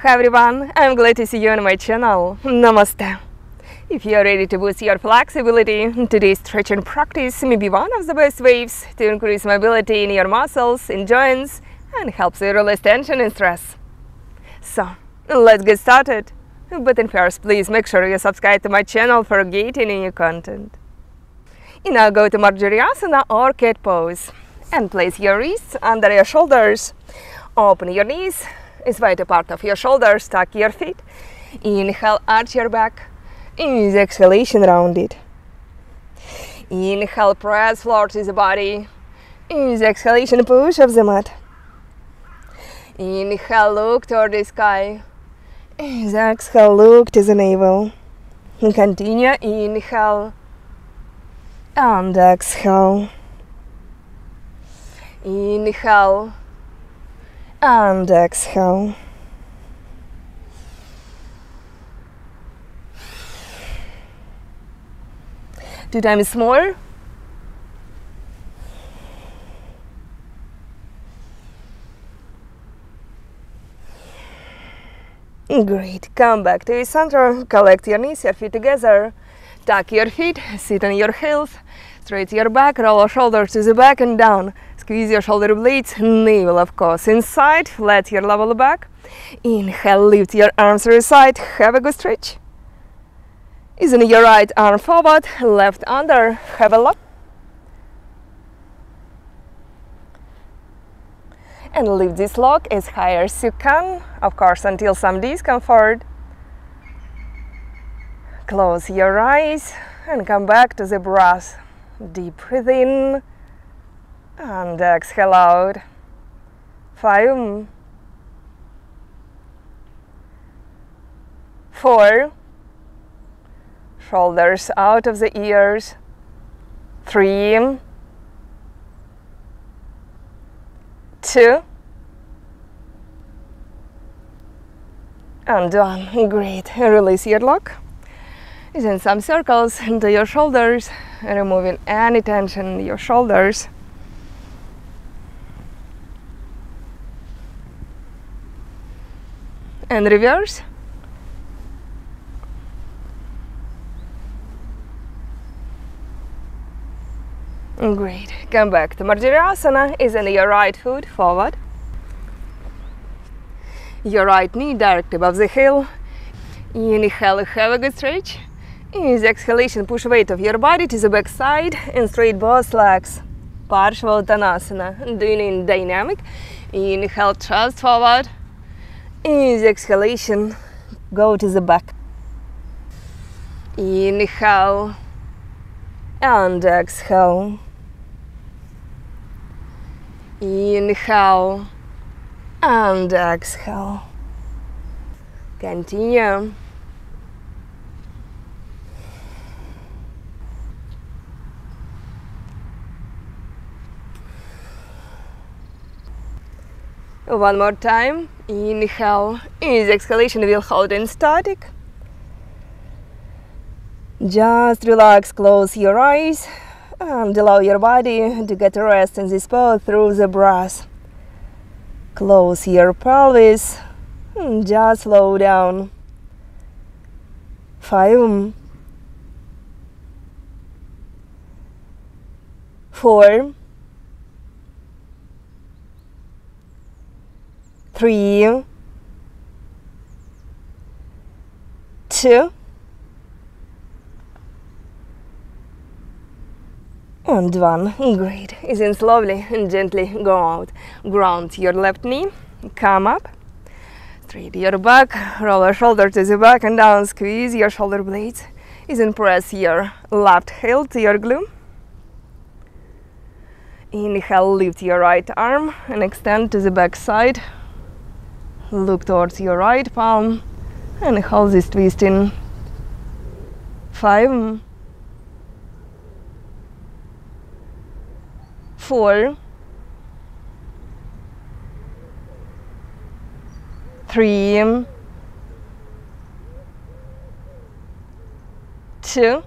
Hi everyone, I'm glad to see you on my channel. Namaste. If you are ready to boost your flexibility, today's stretching practice may be one of the best ways to increase mobility in your muscles, in joints, and helps you release tension and stress. So, let's get started. But first, please make sure you subscribe to my channel for getting new content. Now go to Marjariasana or cat pose and place your wrists under your shoulders. Open your knees, spread apart of your shoulders, tuck your feet. Inhale, arch your back. Easy exhalation, round it. Inhale, press floor to the body. Easy exhalation, push off the mat. Inhale, look toward the sky. Easy exhale, look to the navel. And continue, inhale and exhale. Inhale and exhale. Two times more. Great. Come back to your center. Collect your knees, your feet together. Tuck your feet, sit on your heels. Straight your back, roll your shoulders to the back and down. Squeeze your shoulder blades, navel of course inside, flat your level back. Inhale, lift your arms to the side, have a good stretch. Isn't your right arm forward, left under, have a lock. And lift this lock as high as you can, of course until some discomfort. Close your eyes and come back to the breath. Deep breathe in and exhale out. 5, 4, shoulders out of the ears. 3, 2, and 1. Great. Release your lock. Send some circles into your shoulders, removing any tension in your shoulders. And reverse. Great. Come back to Marjariasana. Isn't your right foot forward. Your right knee direct above the heel. Inhale, have a good stretch. Easy exhalation, push weight of your body to the back side and straight both legs. Parshvottanasana. Doing in dynamic. Inhale, chest forward. Easy exhalation, go to the back. Inhale and exhale. Inhale and exhale. Continue. One more time. Inhale. Easy exhalation, will hold in static. Just relax, close your eyes and allow your body to get a rest in this pose through the breath. Close your pelvis and just slow down. 5, 4, 3, 2, and 1. Great. Then slowly and gently go out. Ground your left knee, come up, straight your back, roll your shoulder to the back and down, squeeze your shoulder blades. Then press your left heel to your glute. Inhale, lift your right arm and extend to the back side. Look towards your right palm and hold this twist in. 5, 4, 3, 2,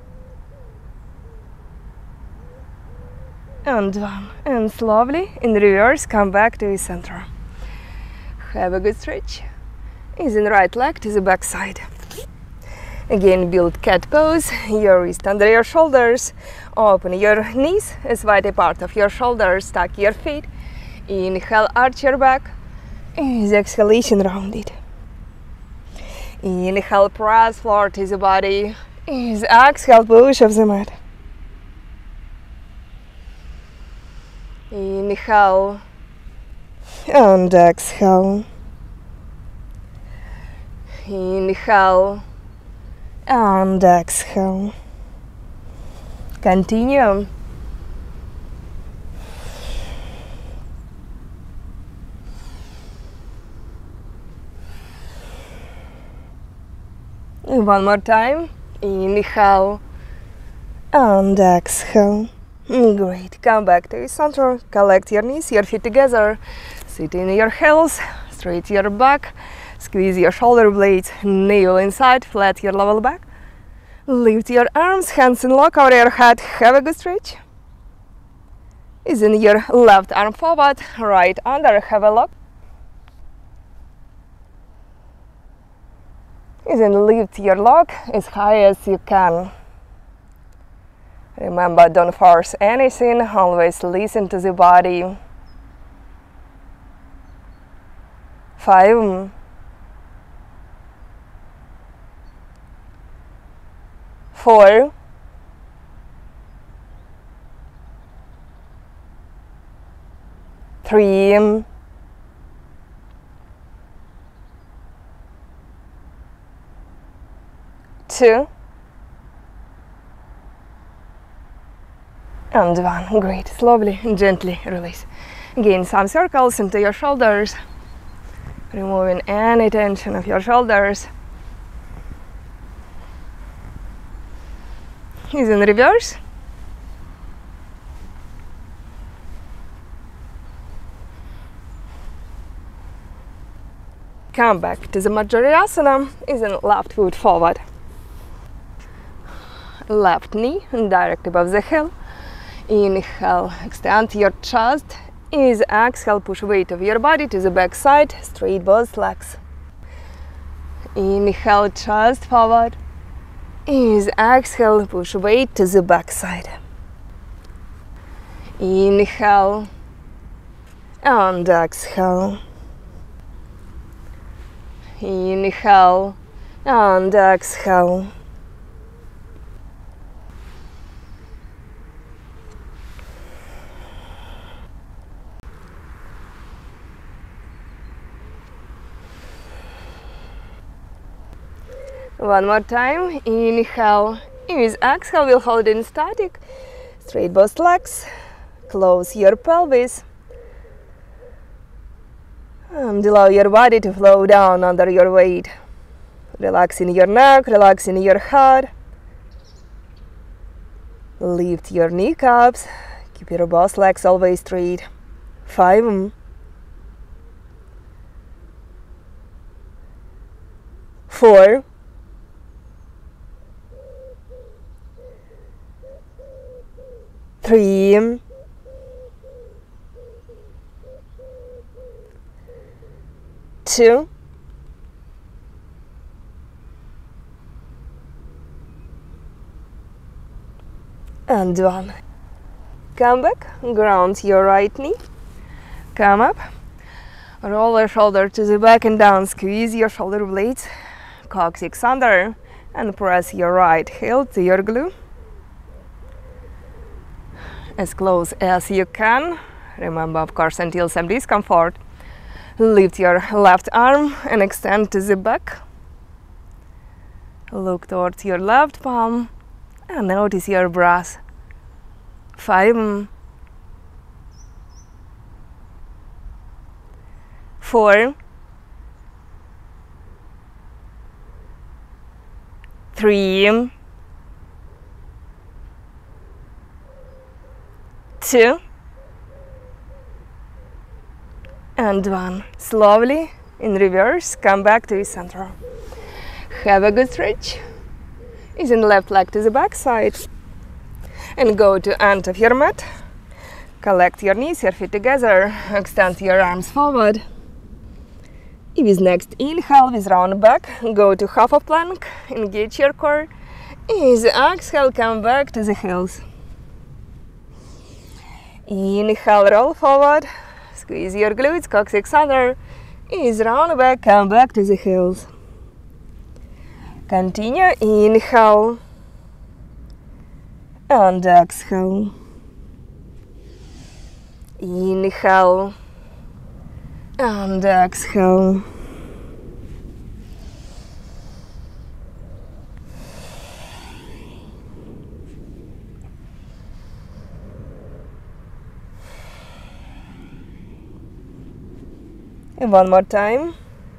and 1. And slowly in reverse come back to the center. Have a good stretch. is in right leg to the back side. Again, build cat pose, your wrist under your shoulders, open your knees as wide apart of your shoulders, tuck your feet, inhale, arch your back, is exhalation, round it. Inhale, press floor to the body, is exhale, push off the mat. Inhale and exhale. Inhale and exhale. Continue. One more time. Inhale and exhale. Great. Come back to your center. Collect your knees, your feet together. Sit in your heels. Straight your back. Squeeze your shoulder blades. Navel inside. Flat your lower back. Lift your arms. Hands in lock over your head. Have a good stretch. Isn't your left arm forward. Right under. Have a lock. Isn't lift your lock as high as you can. Remember, don't force anything, always listen to the body. 5, 4, 3, 2, and 1. Great. Slowly and gently release. Gain some circles into your shoulders, removing any tension of your shoulders. Is in reverse. Come back to the Majorasana. Is in left foot forward. Left knee direct above the heel. Inhale, extend your chest. Is exhale, push weight of your body to the back side, straight both legs. Inhale, chest forward. Is exhale, push weight to the back side. Inhale and exhale. Inhale and exhale. One more time. Inhale. With exhale, we'll hold in static. Straight both legs. Close your pelvis. And allow your body to flow down under your weight. Relaxing your neck, relaxing your head. Lift your kneecaps. Keep your both legs always straight. 5, 4, 3, 2, and 1. Come back, ground your right knee, come up, roll your shoulder to the back and down, squeeze your shoulder blades, coccyx under, and press your right heel to your glute. As close as you can, remember, of course, until some discomfort. Lift your left arm and extend to the back. Look towards your left palm and notice your breath. 5, 4, 3, 2, and 1. Slowly, in reverse, come back to your center. Have a good stretch. Is in left leg to the back side. And go to end of your mat. Collect your knees, your feet together. Extend your arms forward. With next inhale, with round back, go to half a plank, engage your core. With exhale, come back to the heels. Inhale, roll forward, squeeze your glutes, coccyx under. With round back, come back to the heels. Continue, inhale and exhale. Inhale and exhale. And one more time.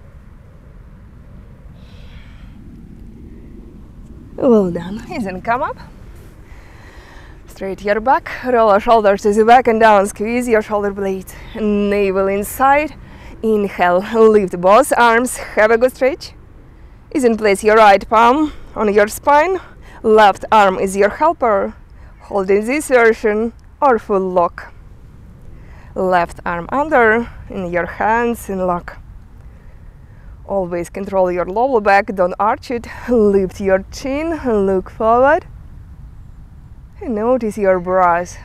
Well done. Then come up. Straight your back. Roll your shoulders to the back and down. Squeeze your shoulder blades. Navel inside. Inhale. Lift both arms. Have a good stretch. Then place your right palm on your spine. Left arm is your helper. Hold in this version or full lock. Left arm under, in your hands in lock. Always control your lower back, don't arch it. Lift your chin, look forward. And notice your breath.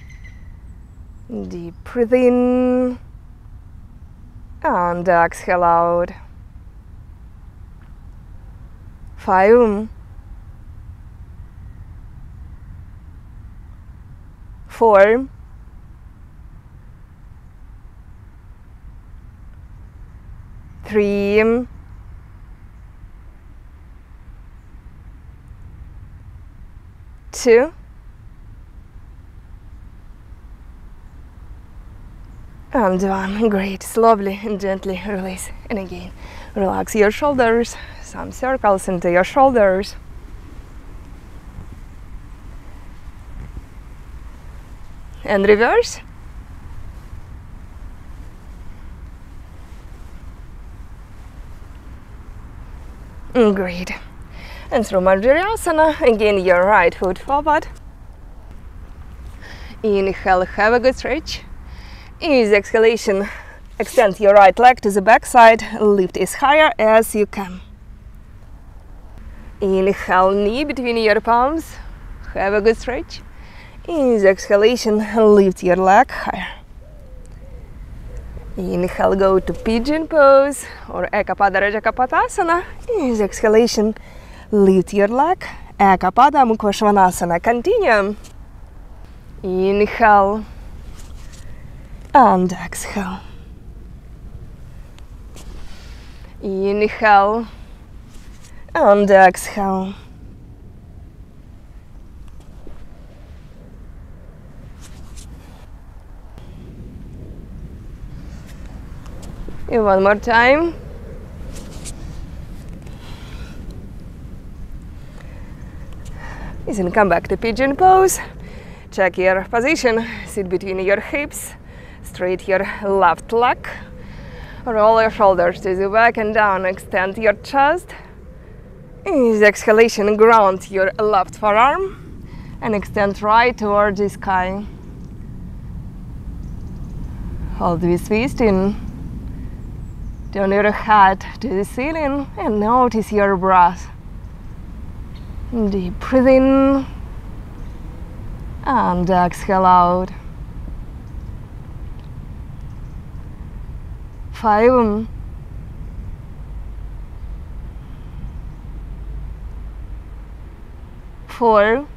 Deep breathe in and exhale out. 5, 4, 3, 2, and 1. Great. Slowly and gently release. And again, relax your shoulders. Some circles into your shoulders. And reverse. Great. And through Marjarasana, again your right foot forward. Inhale, have a good stretch. With exhalation, extend your right leg to the back side, lift as higher as you can. Inhale, knee between your palms, have a good stretch. With exhalation, lift your leg higher. Inhale, go to pigeon pose or Ekapada Raja Kapotasana. With exhalation, lift your leg, Ekapada Mukha Svanasana. Continue. Inhale and exhale. Inhale and exhale. And one more time. Then come back to pigeon pose. Check your position. Sit between your hips. Straight your left leg. Roll your shoulders to the back and down. Extend your chest. With exhalation, ground your left forearm and extend right towards the sky. Hold this twist in. Turn your head to the ceiling and notice your breath. Deep breathe in and exhale out. 5, 4,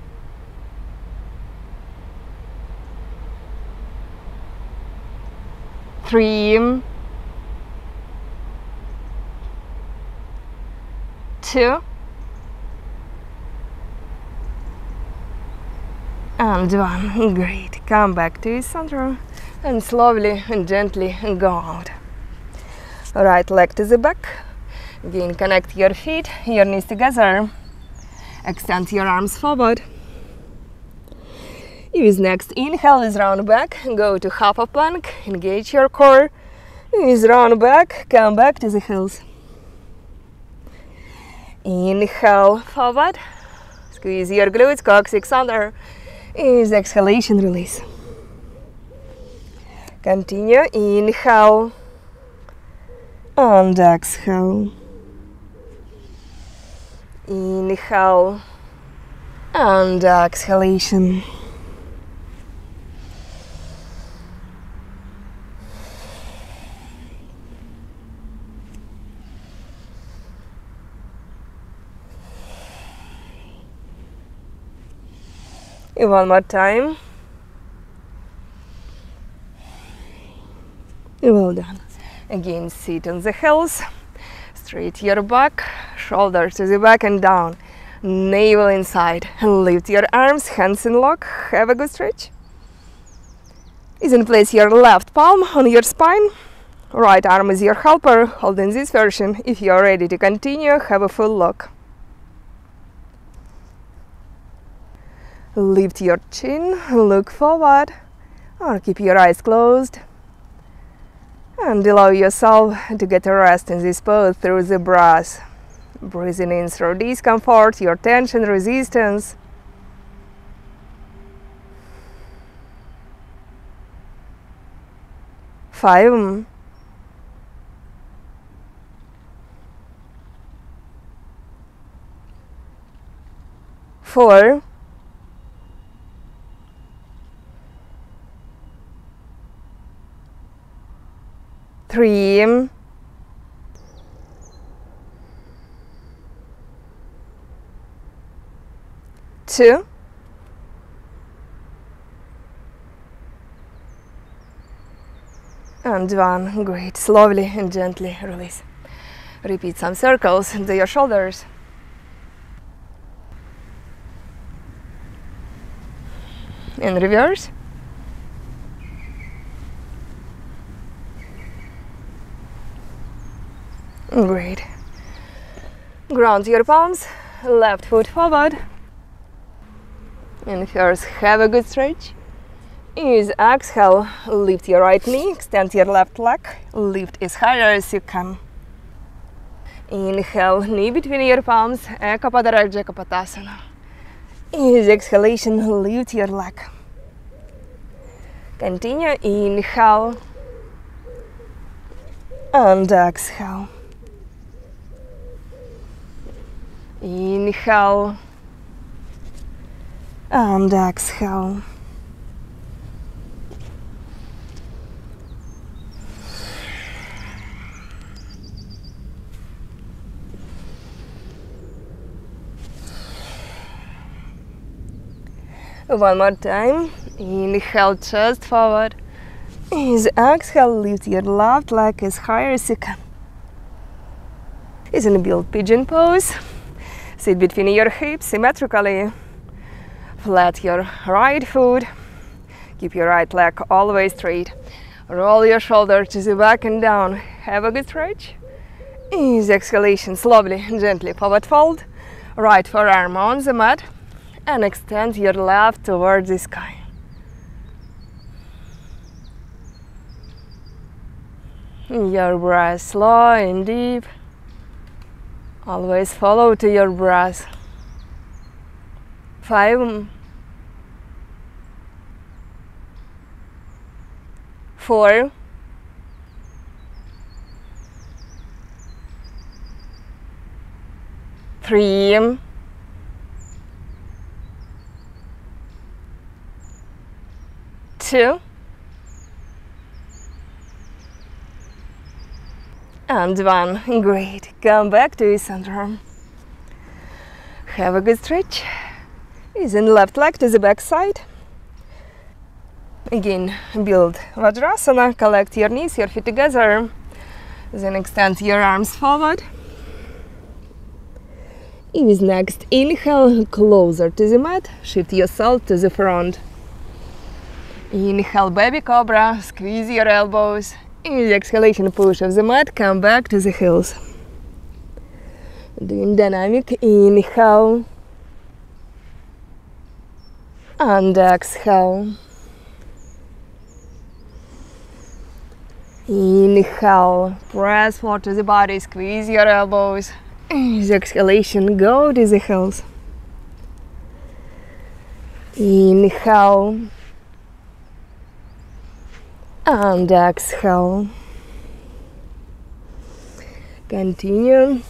3, 2, and 1. Great. Come back to the center and slowly and gently go out. Right leg to the back. Again, connect your feet, your knees together. Extend your arms forward. With next inhale, with round back, go to half a plank, engage your core. With round back, come back to the heels. Inhale forward, squeeze your glutes, coccyx under. With exhalation, release. Continue, inhale and exhale. Inhale and exhalation. One more time. Well done. Again, sit on the heels. Straight your back, shoulders to the back and down. Navel inside. Lift your arms, hands in lock. Have a good stretch. Then place your left palm on your spine. Right arm is your helper. Hold in this version. If you are ready to continue, have a full lock. Lift your chin, look forward, or keep your eyes closed. And allow yourself to get a rest in this pose through the breath. Breathing in through discomfort, your tension, resistance. Five. Four. Three. Two. And one. Great. Slowly and gently release. Repeat some circles into your shoulders. In reverse. Great. Ground your palms, left foot forward. And first, have a good stretch. Use exhale, lift your right knee, extend your left leg, lift as high as you can. Inhale, knee between your palms, Eka Padaraja Kapotasana. Use exhalation, lift your leg. Continue, inhale and exhale. Inhale and exhale. One more time. Inhale, chest forward. As exhale, lift your left leg as high as you can. Is in build pigeon pose. Sit between your hips symmetrically. Flat your right foot. Keep your right leg always straight. Roll your shoulder to the back and down. Have a good stretch. Easy exhalation, slowly and gently forward fold. Right forearm on the mat. And extend your left towards the sky. Your breath slow and deep. Always follow to your breath. 5. 4. 3. 2. And 1. Great. Come back to your center. Have a good stretch. Then left leg to the back side. Again, build Vajrasana. Collect your knees, your feet together. Then extend your arms forward. With next inhale, closer to the mat. Shift yourself to the front. Inhale, baby cobra. Squeeze your elbows. In the exhalation, push off the mat, come back to the heels. Doing dynamic inhale and exhale. Inhale, press forward to the body, squeeze your elbows. In the exhalation, go to the heels. Inhale and exhale. Continue.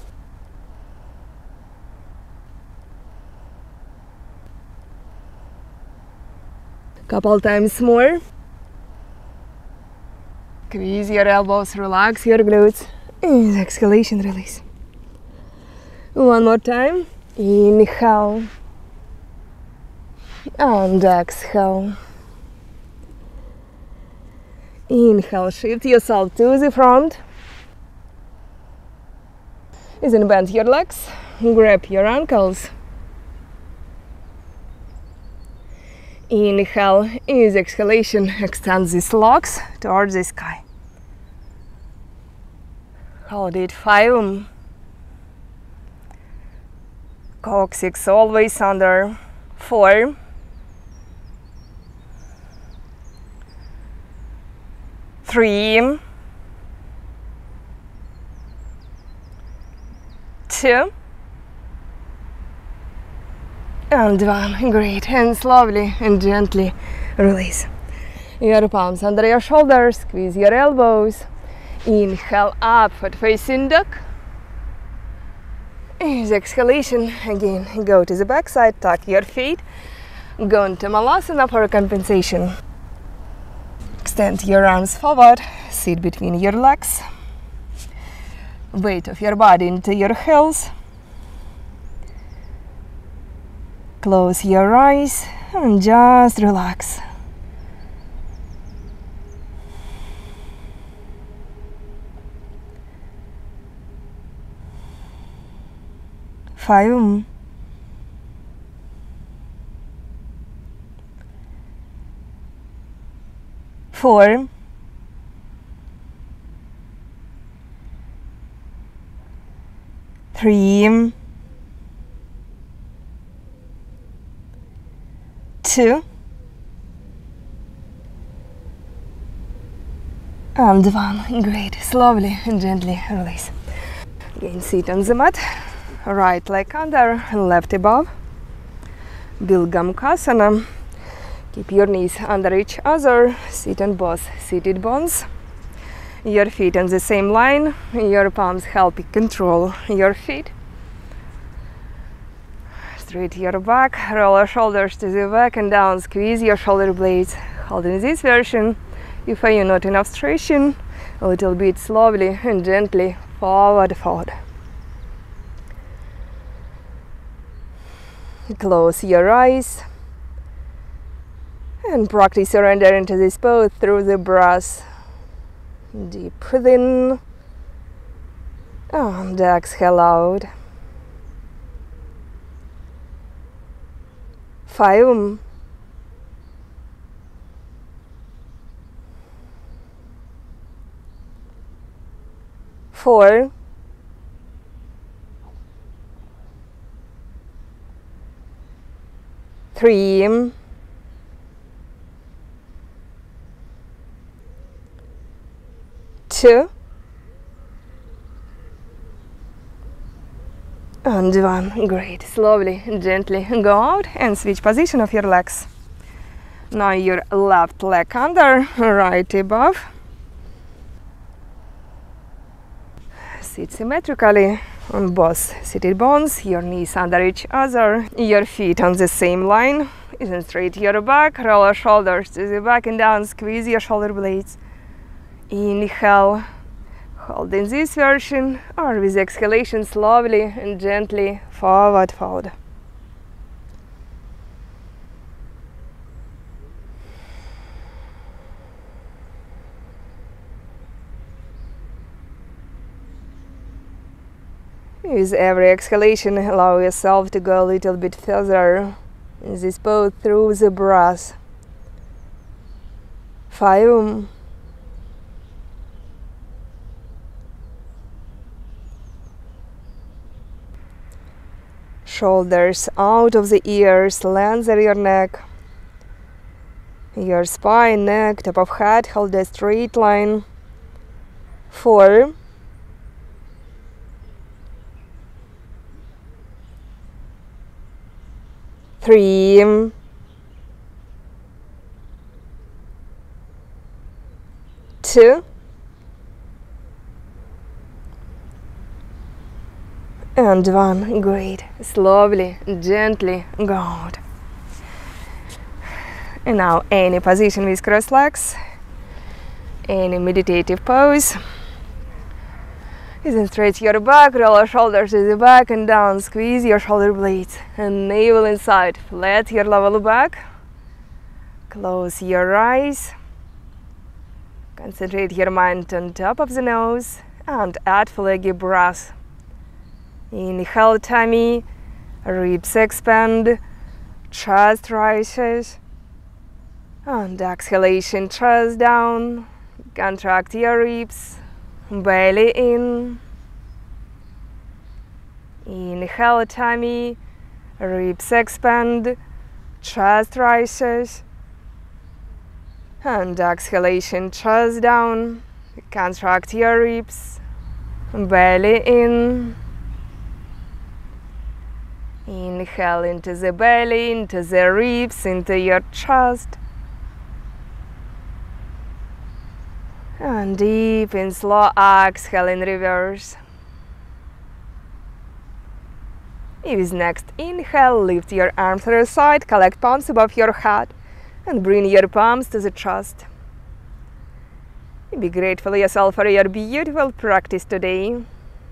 Couple times more. Squeeze your elbows, relax your glutes. And exhalation, release. One more time. Inhale. And exhale. Inhale, shift yourself to the front. Then bend your legs, grab your ankles. Inhale, easy exhalation, extend these legs towards the sky. Hold it, 5. Coccyx always under, 4. 3. 2. And 1. Great. And slowly and gently release. Your palms under your shoulders. Squeeze your elbows. Inhale, upward facing dog. Easy exhalation. Again, go to the back side. Tuck your feet. Go into Malasana for compensation. Extend your arms forward. Sit between your legs. Weight of your body into your heels. Close your eyes and just relax. Five. 4. 3. 2. And 1. Great. Slowly and gently release. Again, sit on the mat. Right leg under, left above. Bilgam-kasana. Keep your knees under each other. Sit on both seated bones. Your feet on the same line. Your palms help you control your feet. Straight your back. Roll your shoulders to the back and down. Squeeze your shoulder blades. Holding this version. If you're not enough stretching, a little bit slowly and gently forward, forward. Close your eyes and practice surrender into this pose through the breath. Deep within and exhale out. 5. 4. 3. 2. And 1. Great. Slowly and gently go out and switch position of your legs. Now your left leg under, right above. Sit symmetrically on both seated bones, your knees under each other, your feet on the same line. Then straight your back, roll your shoulders to the back and down, squeeze your shoulder blades. Inhale, hold in this version, or with exhalation slowly and gently forward, forward. With every exhalation, allow yourself to go a little bit further in this pose through the breath. 5. 'Shoulders out of the ears, lengthen your neck. Your spine, neck, top of head, hold a straight line. 4. 3. 2. And one. Great. Slowly, gently go out. And now any position with crossed legs, any meditative pose. Then stretch your back, roll your shoulders to the back and down, squeeze your shoulder blades and navel inside, flat your lower back, close your eyes, concentrate your mind on top of the nose and add flaggy breath. Inhale tummy, ribs expand, chest rises, and exhalation chest down, contract your ribs. Belly in. Inhale tummy, ribs expand, chest rises, and exhalation chest down, contract your ribs, belly in. Inhale into the belly, into the ribs, into your chest. And deep in slow exhale in reverse. With next inhale, lift your arms to the side, collect palms above your head, and bring your palms to the chest. Be grateful yourself for your beautiful practice today.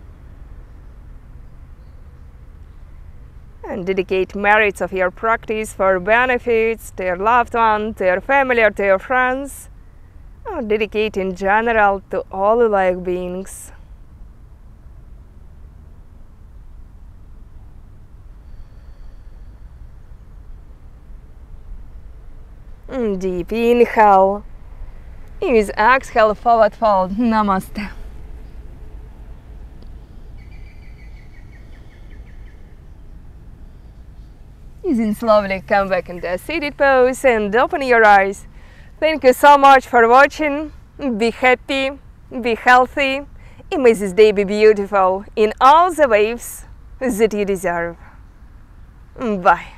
And dedicate merits of your practice for benefits to your loved one, to your family, or to your friends. Or dedicate in general to all alive beings. Deep inhale. With exhale, forward fold. Namaste. Then slowly come back into a seated pose and open your eyes. Thank you so much for watching. Be happy, be healthy, and may this day be beautiful in all the ways that you deserve. Bye.